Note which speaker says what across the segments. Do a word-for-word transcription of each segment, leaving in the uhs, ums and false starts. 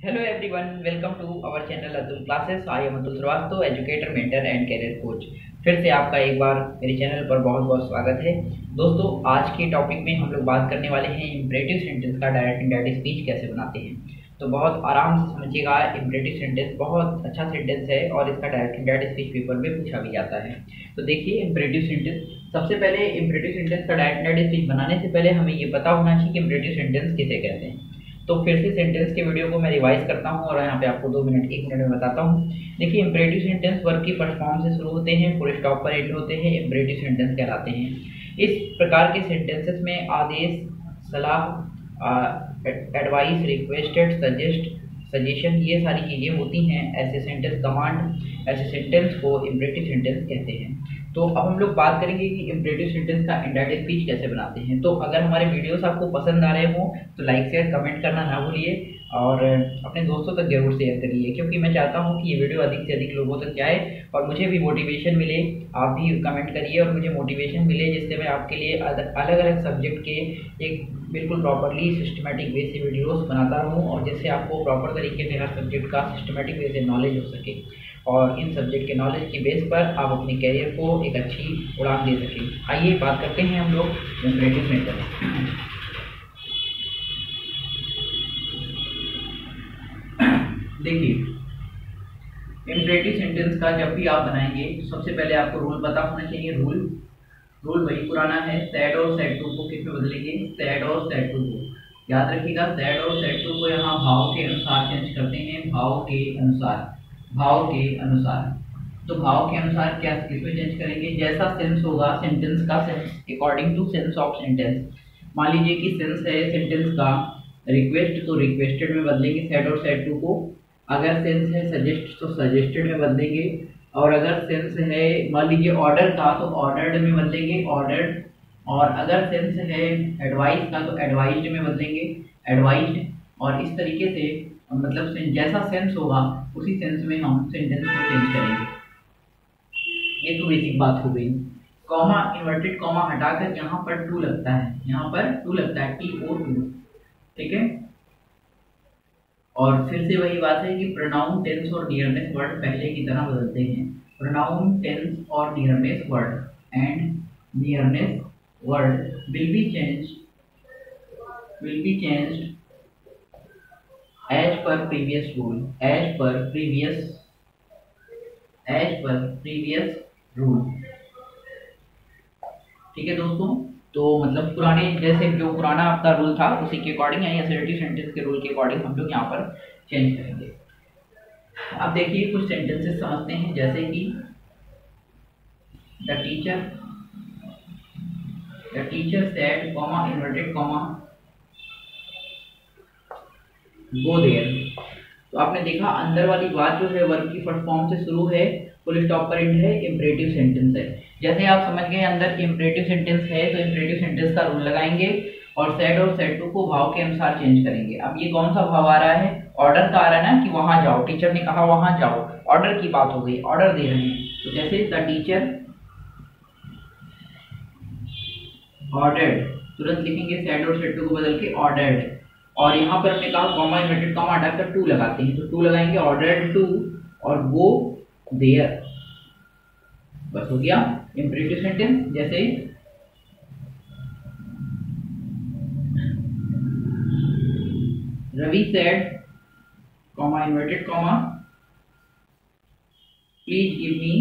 Speaker 1: Hello everyone, welcome to our channel Atul classes. I am Atul Srivastava, educator, mentor and career coach. फिर से आपका एक बार मेरे चैनल पर बहुत बहुत स्वागत है। दोस्तों, आज के टॉपिक में हम लोग बात करने वाले हैं इम्परेटिव सेंटेंस का डायरेक्ट इनडायरेक्ट स्पीच कैसे बनाते हैं। तो बहुत आराम से समझिएगा, इम्परेटिव सेंटेंस बहुत अच्छा सेंटेंस है और इसका डायरेक्ट इनडायरेक्ट स्पीच पेपर में पूछा भी जाता है। तो देखिए, इम्परेटिव सेंटेंस, सबसे पहले इम्परेटिव सेंटेंस का डायरेक्ट इनडायरेक्ट स्पीच बनाने से पहले हमें ये पता होना चाहिए कि इम्परेटिव सेंटेंस किसे कहते हैं। तो फिर से सेंटेंस के वीडियो को मैं रिवाइज करता हूँ और यहाँ पे आपको दो मिनट एक मिनट में बताता हूँ। देखिए, इम्परेटिव सेंटेंस वर्ब की फर्स्ट फॉर्म से शुरू होते हैं, फुल स्टॉप पर एंड होते हैं, इम्परेटिव सेंटेंस कहलाते हैं। इस प्रकार के सेंटेंसेस में आदेश, सलाह, एडवाइस, रिक्वेस्टेड, सजेस्ट, सजेशन, ये सारी चीज़ें होती हैं। ऐसे सेंटेंस, कमांड, ऐसे सेंटेंस को इम्परेटिव सेंटेंस कहते हैं। तो अब हम लोग बात करेंगे कि इम्परेटिव सेंटेंस का इनडायरेक्ट स्पीच कैसे बनाते हैं। तो अगर हमारे वीडियोस आपको पसंद आ रहे हो तो लाइक शेयर कमेंट करना ना भूलिए और अपने दोस्तों तक जरूर शेयर करिए, क्योंकि मैं चाहता हूं कि ये वीडियो अधिक से अधिक लोगों तक जाए और मुझे भी मोटिवेशन मिले। आप भी कमेंट करिए और मुझे मोटिवेशन मिले, जिससे मैं आपके लिए अलग अलग सब्जेक्ट के एक बिल्कुल प्रॉपरली सिस्टमेटिक वे से वीडियोस बनाता रहूं और जिससे आपको प्रॉपर तरीके से हर सब्जेक्ट का सिस्टमेटिक वे से नॉलेज हो सके और इन सब्जेक्ट के नॉलेज की बेस पर आप अपने कैरियर को एक अच्छी उड़ान दे सकें। आइए बात करते हैं हम लोग इम्परेटिव सेंटेंस। देखिए, इम्परेटिव सेंटेंस का जब भी आप बनाएंगे तो सबसे पहले आपको रूल पता होना चाहिए। रूल रूल वही पुराना है, सैड और सैड टू को किस में बदलेंगे, सैड और सैड टू को। याद रखिएगा, सैड और सैड टू को यहाँ भाव के अनुसार चेंज करते हैं, भाव के अनुसार भाव के अनुसार तो भाव के अनुसार क्या किसमें चेंज करेंगे, जैसा सेंस होगा सेंटेंस का, sense according to sense of sentence. मान लीजिए कि सेंस है सेंटेंस का रिक्वेस्ट, तो रिक्वेस्टेड में बदलेंगे सैड और सैड टू को। अगर सेंस है सजेस्ट तो सजेस्टेड में बदलेंगे, और अगर सेंस है मान लीजिए ऑर्डर का तो ऑर्डर्ड में बदलेंगे, ऑर्डर्ड। और अगर सेंस है एडवाइस का तो एडवाइज्ड में बदलेंगे, एडवाइज्ड। और इस तरीके से मतलब जैसा सेंस होगा उसी सेंस में हम सेंटेंस को चेंज करेंगे। ये तो बेसिक बात हो गई। कॉमा, इन्वर्टेड कॉमा हटाकर यहाँ पर टू लगता है, यहाँ पर टू लगता है, टी ओ टू, ठीक है। और फिर से वही बात है कि प्रोनाउन, टेंस और नियरनेस वर्ड पहले की तरह बदलते हैं। प्रोनाउन, टेंस और nearness word and nearness word will be change will be changed as per previous rule as per previous as per previous rule ठीक है दोस्तों। तो मतलब पुराने, जैसे जो पुराना आपका रूल था उसी के अकॉर्डिंग यानी असर्टिव सेंटेंस के रूल के अकॉर्डिंग हम लोग यहाँ पर चेंज करेंगे। अब देखिए, कुछ सेंटेंसेस समझते हैं, जैसे कि the teacher the teacher said comma inverted comma go there. तो आपने देखा, अंदर वाली बात जो है वर्ब की फर्स्ट फॉर्म से शुरू है, फुल स्टॉप पर एंड है, इम्परेटिव सेंटेंस है। जैसे आप समझ गए अंदर इम्परेटिव सेंटेंस है तो इम्परेटिव सेंटेंस का रूल लगाएंगे और सेड और सेड टू को भाव के अनुसार चेंज करेंगे। अब ये कौन सा भाव आ रहा है, ऑर्डर का आ रहा है ना, कि वहां जाओ, टीचर ने कहा वहां जाओ, ऑर्डर की बात हो गई, ऑर्डर दे रहे हैं। तो जैसे द टीचर ऑर्डर्ड, तुरंत लिखेंगे सेड और सेड टू को बदल के ऑर्डर्ड। और यहाँ पर हमने कहा कॉमा इन्वर्टेड कॉमा हटाकर टू लगाते हैं, तो टू लगाएंगे ऑर्डर्ड टू और गो देयर, बस हो गया इम्परेटिव सेंटेंस। जैसे Ravi said comma inverted comma please give me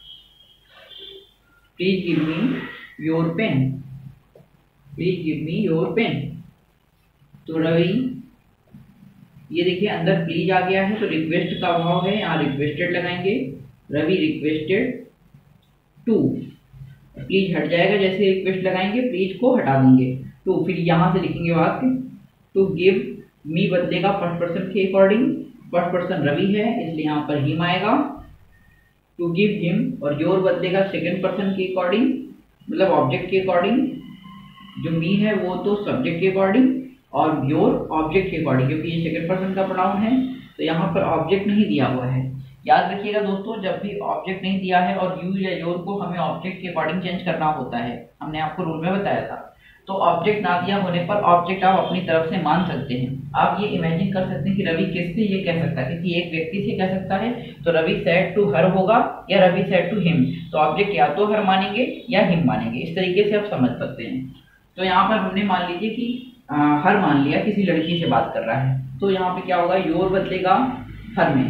Speaker 1: please give me your pen please give me your pen. तो रवि, ये देखिए अंदर प्लीज आ गया है तो रिक्वेस्ट का भाव है, यहाँ रिक्वेस्टेड लगाएंगे, रवि रिक्वेस्टेड टू, प्लीज हट जाएगा, जैसे रिक्वेस्ट लगाएंगे प्लीज को हटा देंगे टू। फिर यहाँ से लिखेंगे वाक्य, टू गिव मी बदलेगा फर्स्ट पर्सन के अकॉर्डिंग, फर्स्ट पर्सन रवि है इसलिए यहाँ पर हिम आएगा, टू गिव हिम। और योर बदलेगा सेकेंड पर्सन के अकॉर्डिंग, मतलब ऑब्जेक्ट के अकॉर्डिंग, जो मी है वो तो सब्जेक्ट के अकॉर्डिंग और योर ऑब्जेक्ट के अकॉर्डिंग, क्योंकि ये सेकंड पर्सन का प्रोनाउन है तो यहाँ पर ऑब्जेक्ट नहीं दिया हुआ है। याद रखिएगा दोस्तों, जब भी ऑब्जेक्ट नहीं दिया है और यू या योर को हमें ऑब्जेक्ट के अकॉर्डिंग चेंज करना होता है, हमने आपको रूल में बताया था। तो ऑब्जेक्ट ना दिया होने पर ऑब्जेक्ट आप अपनी तरफ से मान सकते हैं। आप ये इमेजिन कर सकते हैं कि रवि किससे ये कह सकता है, किसी एक व्यक्ति से कह सकता है, तो रवि सेड टू हर होगा या रवि सेड टू हिम, तो ऑब्जेक्ट या तो हर मानेंगे या हिम मानेंगे। इस तरीके से आप समझ सकते हैं। तो यहाँ पर हमने मान लीजिए कि आ, हर मान लिया, किसी लड़की से बात कर रहा है, तो यहाँ पे क्या होगा, योर बदलेगा हर में,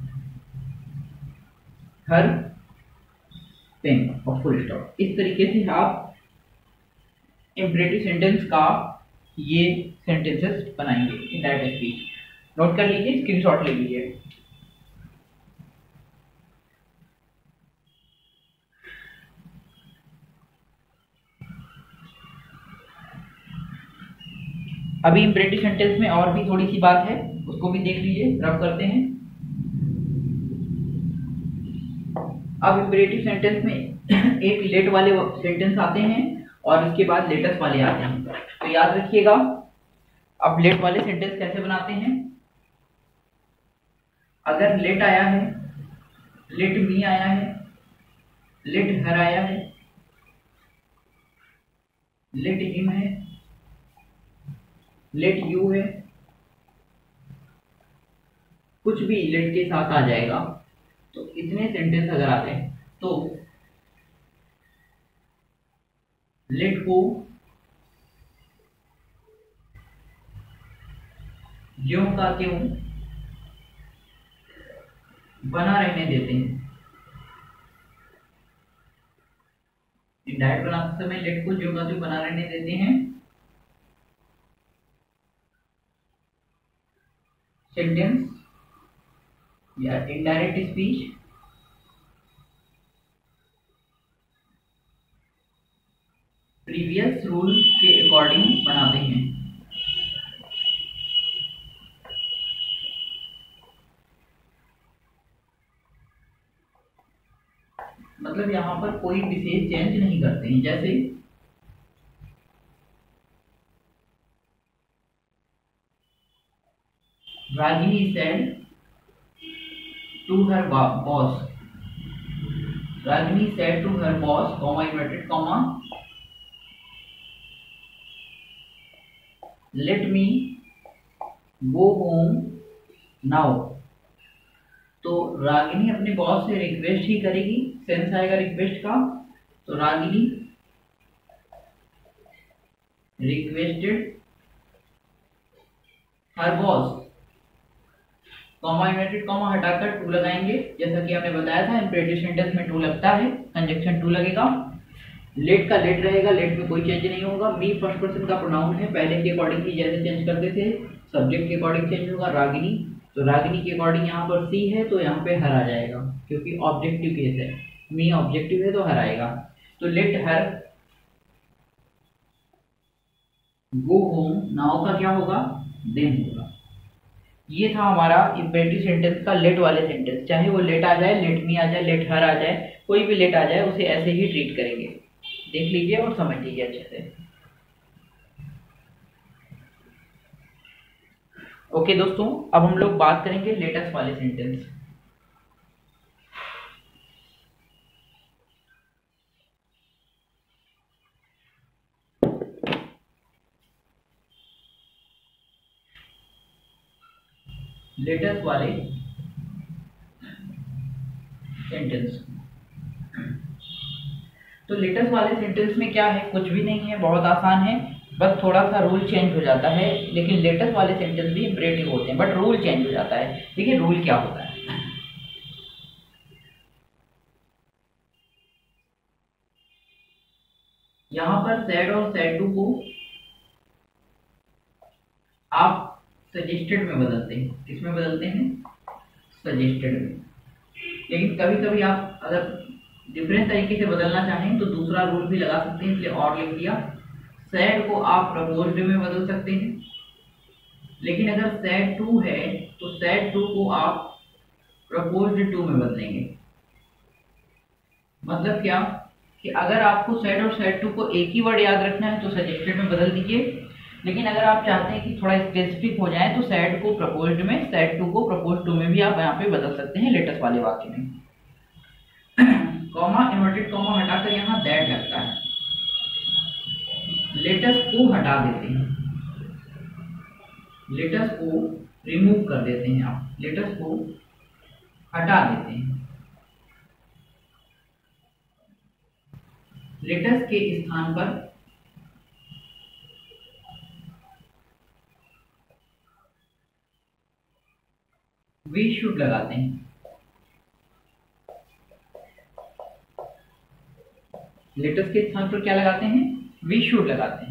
Speaker 1: हर पेन और फुल स्टॉप। इस तरीके से आप इम्परेटिव सेंटेंस का ये सेंटेंसेस बनाएंगे इनडायरेक्ट स्पीच। नोट कर लीजिए, स्क्रीनशॉट ले लीजिए। अभी इम्परेटिव सेंटेंस में और भी थोड़ी सी बात है, उसको भी देख लीजिए, रब करते हैं। अब इम्परेटिव सेंटेंस में एक लेट वाले सेंटेंस आते हैं और उसके बाद लेटस वाले आते हैं। तो याद रखिएगा, अब लेट वाले सेंटेंस कैसे बनाते हैं। अगर लेट आया है, लेट मी आया है, लेट हर आया है, लेट हिम है, लेट यू है, कुछ भी लेट के साथ आ जाएगा, तो इतने सेंटेंस अगर आते हैं तो लेट को ज्यों का त्यों बना रहने देते हैं। इनडायरेक्ट बनाते समय लेट को ज्यों का त्यों बना रहने देते हैं। सेंटेंस या इनडायरेक्ट स्पीच प्रीवियस रूल के अकॉर्डिंग बनाते हैं। मतलब यहां पर कोई विशेष चेंज नहीं करते हैं। जैसे Ragini said to her boss, Ragini said to her boss, comma inverted comma, let me go home now. तो रागिनी अपने बॉस से रिक्वेस्ट ही करेगी, सेंस आएगा रिक्वेस्ट का, तो Ragini requested her boss, comma inverted comma हटाकर टू लगाएंगे, जैसा कि आपने बताया था इम्परेटिव सेंटेंस में टू लगता है, कंजक्शन टू लगेगा। लेट का लेट रहेगा, लेट में कोई चेंज नहीं होगा। मी फर्स्ट पर्सन का प्रोनाउन है, पहले के अकॉर्डिंग ही जैसे चेंज करते थे, सब्जेक्ट के अकॉर्डिंग चेंज होगा। रागिनी, तो रागिनी के अकॉर्डिंग यहाँ पर सी है तो यहाँ पे हर आ जाएगा, क्योंकि ऑब्जेक्टिव केस है। मी ऑब्जेक्टिव है तो हर आएगा। तो let her go home now का क्या होगा, देन होगा। ये था हमारा इम्परेटिव सेंटेंस का लेट वाले सेंटेंस। चाहे वो लेट आ जाए, लेट मी आ जाए, लेट हर आ जाए, कोई भी लेट आ जाए, उसे ऐसे ही ट्रीट करेंगे। देख लीजिए और समझ लीजिए अच्छे से। ओके दोस्तों, अब हम लोग बात करेंगे लेटेस्ट वाले सेंटेंस। लेटेस्ट वाले सेंटेंस, तो लेटेस्ट वाले सेंटेंस में क्या है, कुछ भी नहीं है, बहुत आसान है, बस थोड़ा सा रूल चेंज हो जाता है। लेकिन लेटेस्ट वाले सेंटेंस भी इम्परेटिव होते हैं, बट रूल चेंज हो जाता है। देखिए रूल क्या होता है। यहां पर सैड और सैड टू को आप सजेस्टेड में बदलते हैं। किसमें बदलते हैं, सजेस्टेड में। लेकिन कभी कभी आप अगर डिफरेंट तरीके से बदलना चाहें तो दूसरा रूल भी लगा सकते हैं, इसलिए और लिख दिया। सैड को आप प्रपोज्ड में बदल सकते हैं, लेकिन अगर सैड टू है तो सैड टू को आप प्रपोज्ड टू में बदलेंगे। मतलब क्या कि अगर आपको सैड और सैड टू को एक ही वर्ड याद रखना है तो सजेस्टेड में बदल दीजिए। लेकिन अगर आप चाहते हैं कि थोड़ा स्पेसिफिक हो जाए तो सैड को प्रपोज्ड में, सैड टू को प्रपोज्ड टू में भी आप यहाँ पे बदल सकते हैं लेटेस्ट वाले वाक्य में। कॉमा इन्वर्टेड कॉमा हटाकर यहाँ दैट लगता है। लेटस को हटा देते हैं, लेटस को रिमूव कर देते हैं, आप लेटस को हटा देते हैं। लेटस के स्थान पर वी शुड लगाते हैं। लेटस के स्थान पर क्या लगाते हैं? वी शुड लगाते हैं।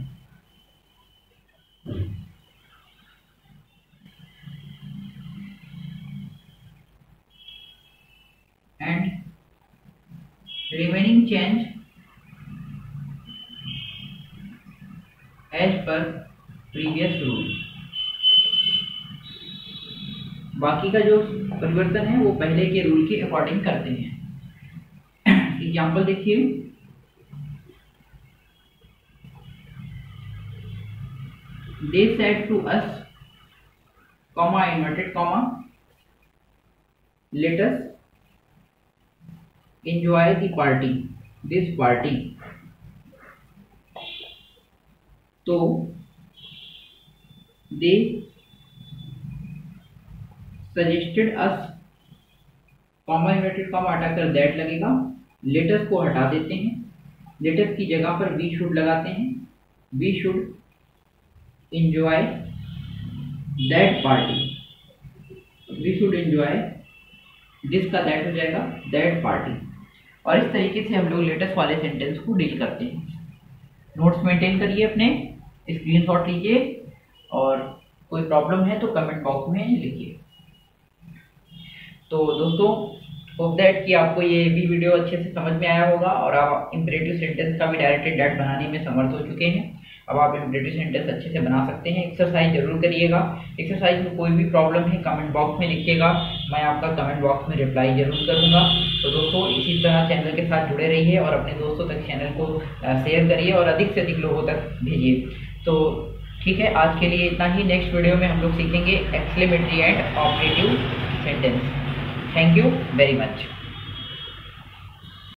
Speaker 1: And remaining change as per previous rule. बाकी का जो परिवर्तन है वो पहले के रूल के अकॉर्डिंग करते हैं। एग्जाम्पल देखिए, they said to us, comma inverted comma, let us enjoy the party, this party। तो they suggested us, कॉमा इन्वर्टेड कॉमा हटाकर दैट लगेगा, लेटस को हटा देते हैं, लेटस की जगह पर वी शुड लगाते हैं, we should enjoy that party, we should enjoy this का दैट हो जाएगा दैट पार्टी। और इस तरीके से हम लोग लेटेस्ट वाले सेंटेंस को डील करते हैं। नोट्स मेंटेन करिए, अपने स्क्रीनशॉट लीजिए और कोई प्रॉब्लम है तो कमेंट बॉक्स में लिखिए। तो दोस्तों, होप दैट कि आपको ये भी वीडियो अच्छे से समझ में आया होगा और आप इंपरेटिव सेंटेंस का भी डायरेक्टेड डैट बनाने में समर्थ हो चुके हैं। अब आप इंपरेटिव सेंटेंस अच्छे से बना सकते हैं। एक्सरसाइज जरूर करिएगा। एक्सरसाइज में कोई भी प्रॉब्लम है कमेंट बॉक्स में लिखिएगा, मैं आपका कमेंट बॉक्स में रिप्लाई जरूर करूंगा। तो दोस्तों, इसी तरह चैनल के साथ जुड़े रहिए और अपने दोस्तों तक चैनल को शेयर करिए और अधिक से अधिक लोगों तक भेजिए। तो ठीक है, आज के लिए इतना ही। नेक्स्ट वीडियो में हम लोग सीखेंगे exclamatory and operative sentence. Thank you very much.